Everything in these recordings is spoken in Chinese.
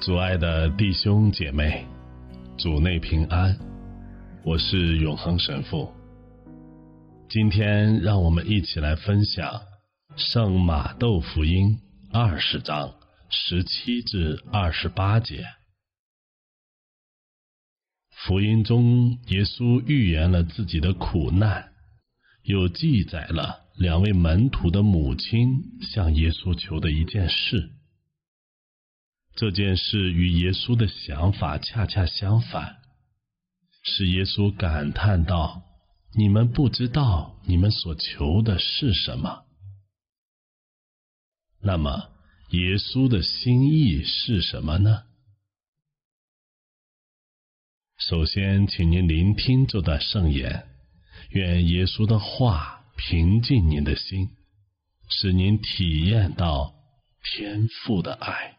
主爱的弟兄姐妹，主内平安，我是永恒神父。今天让我们一起来分享圣马窦福音20章17至28节。福音中耶稣预言了自己的苦难，又记载了2位门徒的母亲向耶稣求的一件事。这件事与耶稣的想法恰恰相反，使耶稣感叹道：你们不知道你们所求的是什么。那么耶稣的心意是什么呢？首先请您聆听这段圣言，愿耶稣的话平静您的心，使您体验到天父的爱。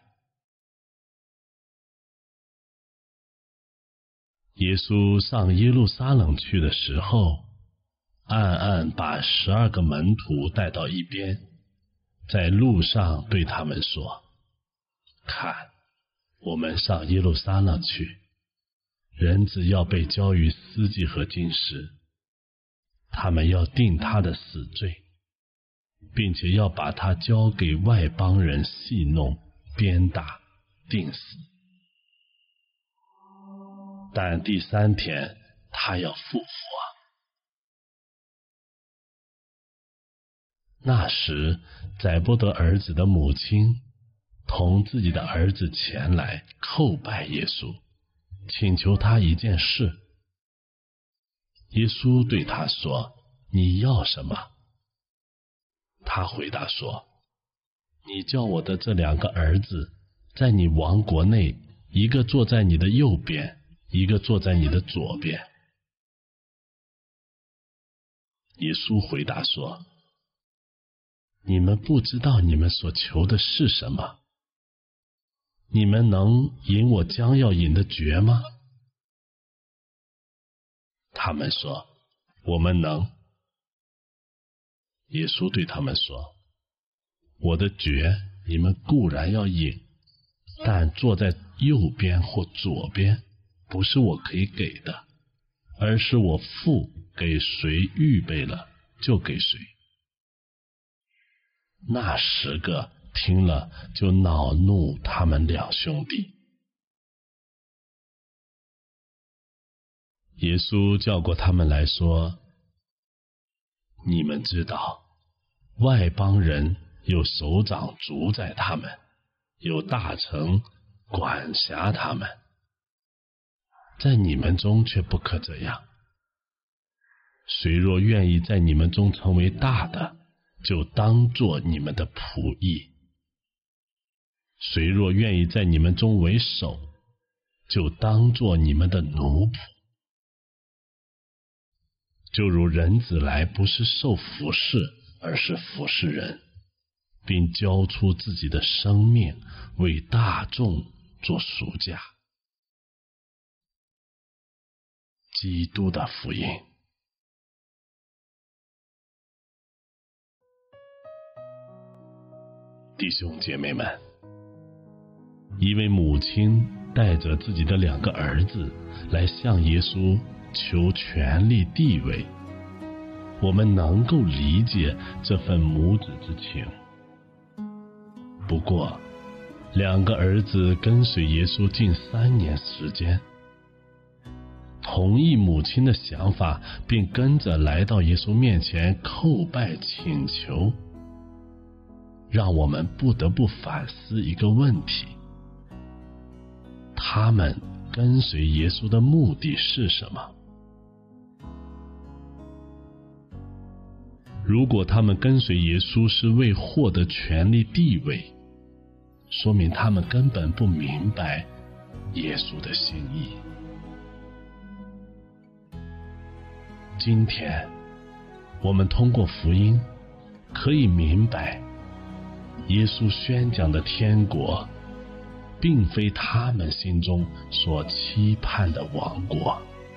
耶稣上耶路撒冷去的时候，暗暗把12个门徒带到一边，在路上对他们说：看，我们上耶路撒冷去，人子要被交于司祭和经师，他们要定他的死罪，并且要把他交给外邦人戏弄、鞭打、钉死。但第3天他要复活。那时载伯德儿子的母亲同自己的儿子前来叩拜耶稣，请求他一件事。耶稣对他说：你要什么？他回答说：你叫我的这2个儿子在你王国内，一个坐在你的右边，一个坐在你的左边。耶稣回答说：你们不知道你们所求的是什么。你们能饮我将要饮的爵吗？他们说：我们能。耶稣对他们说：我的爵你们固然要饮，但坐在右边或左边不是我可以给的，而是我父给谁预备了就给谁。那10个听了就恼怒他们2兄弟。耶稣叫过他们来说：你们知道，外邦人有首长主宰他们，有大臣管辖他们，在你们中却不可这样。谁若愿意在你们中成为大的，就当作你们的仆役；谁若愿意在你们中为首，就当作你们的奴仆。就如人子来，不是受服侍，而是服侍人，并交出自己的生命，为大众做赎价。基督的福音。弟兄姐妹们，一位母亲带着自己的2个儿子来向耶稣求权力地位，我们能够理解这份母子之情。不过2个儿子跟随耶稣近3年时间，同意母亲的想法，并跟着来到耶稣面前叩拜请求，让我们不得不反思一个问题：他们跟随耶稣的目的是什么？如果他们跟随耶稣是为获得权力地位，说明他们根本不明白耶稣的心意。今天我们通过福音可以明白，耶稣宣讲的天国并非他们心中所期盼的王国。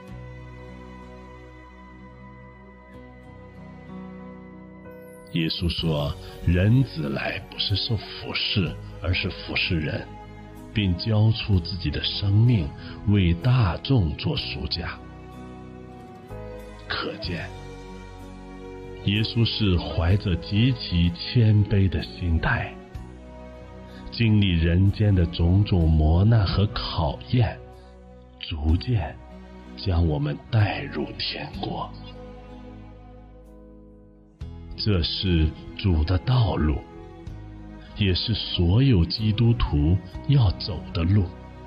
耶稣说，人子来不是受服侍，而是服侍人， 并交出自己的生命为大众做赎价。可见耶稣是怀着极其谦卑的心态，经历人间的种种磨难和考验，逐渐将我们带入天国。这是主的道路，也是所有基督徒要走的路。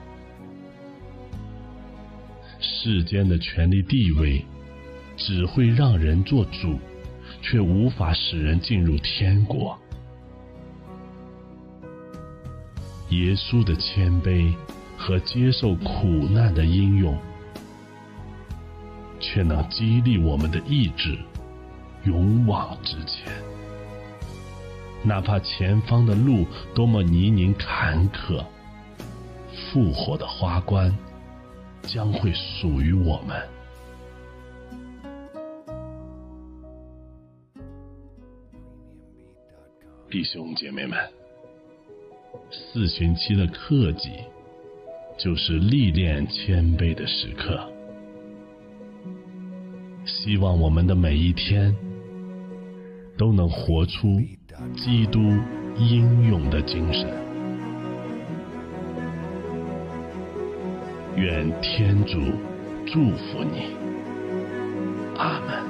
世间的权力地位只会让人做主，却无法使人进入天国。耶稣的谦卑和接受苦难的应用，却能激励我们的意志，勇往直前。哪怕前方的路多么泥泞坎坷，复活的花冠将会属于我们。弟兄姐妹们，4旬期的克己就是历练谦卑的时刻。希望我们的每一天都能活出基督英勇的精神。愿天主祝福你。阿们。